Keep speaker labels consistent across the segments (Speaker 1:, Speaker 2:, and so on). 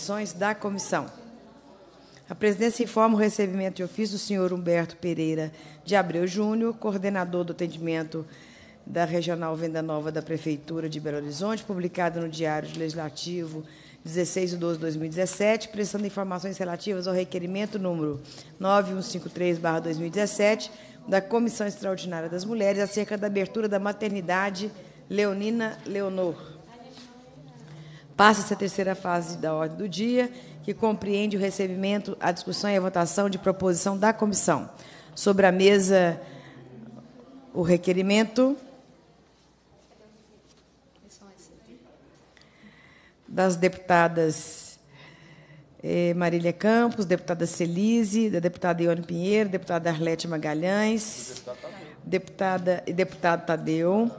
Speaker 1: discussões da comissão. A presidência informa o recebimento de ofício do senhor Humberto Pereira de Abreu Júnior, coordenador do atendimento da Regional Venda Nova da Prefeitura de Belo Horizonte, publicado no Diário Legislativo 16/12/2017, prestando informações relativas ao requerimento número 9153/2017 da Comissão Extraordinária das Mulheres acerca da abertura da maternidade Leonina Leonor. Passa-se a terceira fase da ordem do dia, que compreende o recebimento, a discussão e a votação de proposição da comissão. Sobre a mesa, o requerimento das deputadas Marília Campos, deputada Celise, da deputada Ione Pinheiro, deputada Arlete Magalhães, deputado Tadeu,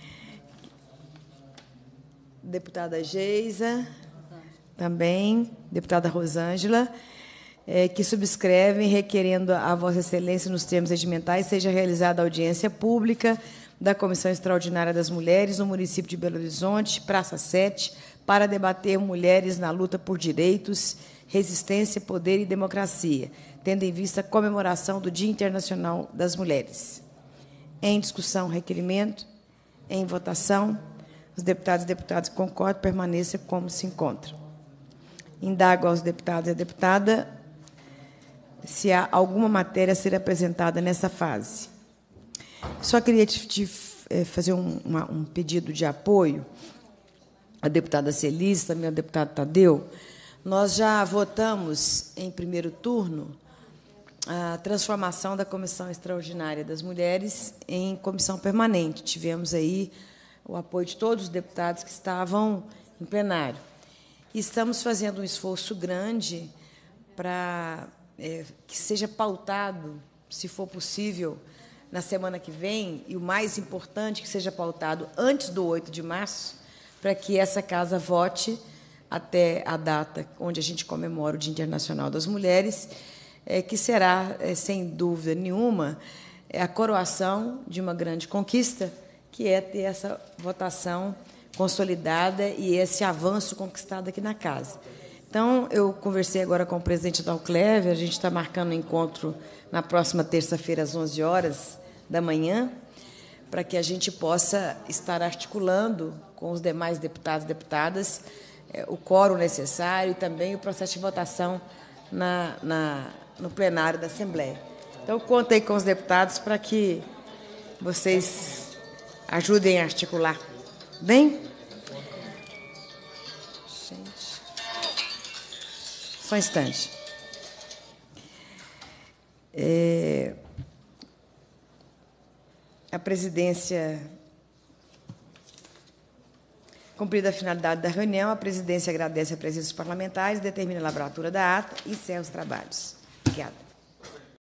Speaker 1: deputada Geisa, também, deputada Rosângela, que subscrevem, requerendo a Vossa Excelência, nos termos regimentais, seja realizada a audiência pública da Comissão Extraordinária das Mulheres no município de Belo Horizonte, Praça 7, para debater mulheres na luta por direitos, resistência, poder e democracia, tendo em vista a comemoração do Dia Internacional das Mulheres. Em discussão, requerimento. Em votação, os deputados e deputadas que concordam permaneçam como se encontram. Indago aos deputados e à deputada se há alguma matéria a ser apresentada nessa fase. Só queria te fazer um pedido de apoio à deputada Celise, também ao deputado Tadeu. Nós já votamos, em primeiro turno, a transformação da Comissão Extraordinária das Mulheres em comissão permanente. Tivemos aí o apoio de todos os deputados que estavam em plenário. E estamos fazendo um esforço grande para que seja pautado, se for possível, na semana que vem, e o mais importante, que seja pautado antes do 8 de março, para que essa casa vote até a data onde a gente comemora o Dia Internacional das Mulheres, que será, sem dúvida nenhuma, a coroação de uma grande conquista, que é ter essa votação consolidada e esse avanço conquistado aqui na casa. Então, eu conversei agora com o presidente da Alcleve, a gente está marcando um encontro na próxima terça-feira, às 11 horas da manhã, para que a gente possa estar articulando com os demais deputados e deputadas o quórum necessário e também o processo de votação no plenário da Assembleia. Então, conto aí com os deputados para que vocês ajudem a articular. Bem? Gente. Só um instante. A presidência, cumprida a finalidade da reunião, a presidência agradece a presença dos parlamentares, determina a lavratura da ata e encerra os trabalhos. Obrigada.